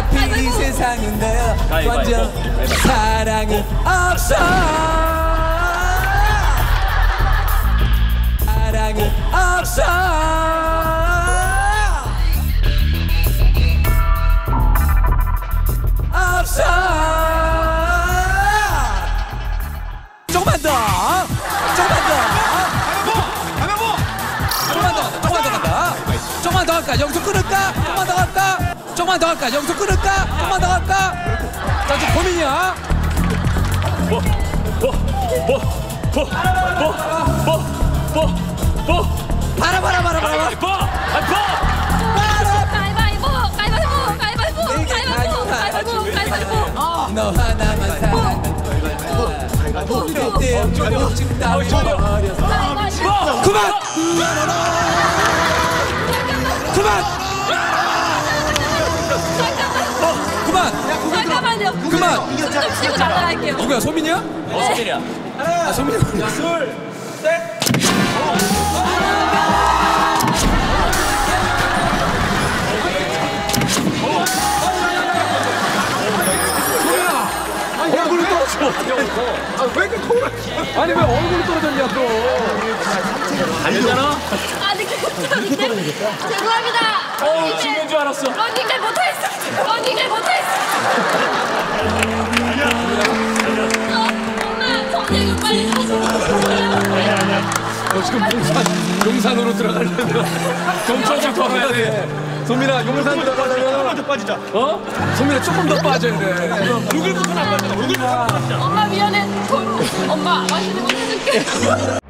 어차피 이 세상은 내 완전 사랑은 없어. 사랑은 없어. 없어. 조금만 더. 조금만 더. 조금만 더 갈까? 여기서 끊을까? 조금만 더 갈까? 조금만 더 갈까? 여기서 끊을까? 조금만 더 갈까? 자, 지금 고민이야. 봐라. 너 하나만 사랑한 그때 욕심 따위 버려서 그만! 잠깐만요. 그만! 숨 좀 쉬고 나가갈게요. 누구야? 소민이야? 소민이야. 아, 소민이야. 둘, 셋. 얼굴이 떨어져. 왜 이렇게 코를? 아니 왜 얼굴이 떨어졌냐 또? 아니잖아. 아니 죄송합니다. 죽는 줄 알았어. 러닝을 못하겠어. 엄마 정리를 빨리 하세요. 너 지금 용산으로 들어가려면 경찰서 걸어야 돼. 소민아 용산 들어가려면 조금만 더 빠지자. 소민아 조금 더 빠져야 돼. 얼굴부터 안 빠지자. 얼굴부터 안 빠지자. 엄마 미안해. 엄마 맛있는 거 사줄게.